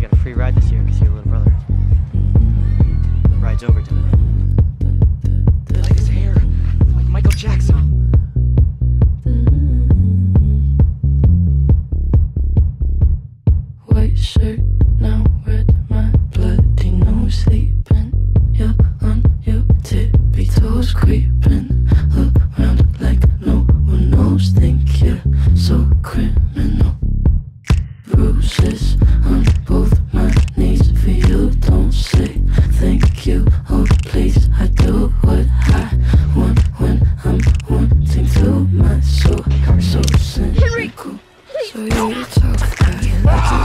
got a free ride this year because you're a little brother. The ride's over tonight. Like his hair, like Michael Jackson. White shirt, now red, my bloody nose sleeping. You're on your tippy toes, creeping around like no one knows. Think you're so criminal. Bruises on both my knees for you. Don't say thank you. Oh please, I do what I want when I'm wanting to. My soul so cynical. So you're a tough guy.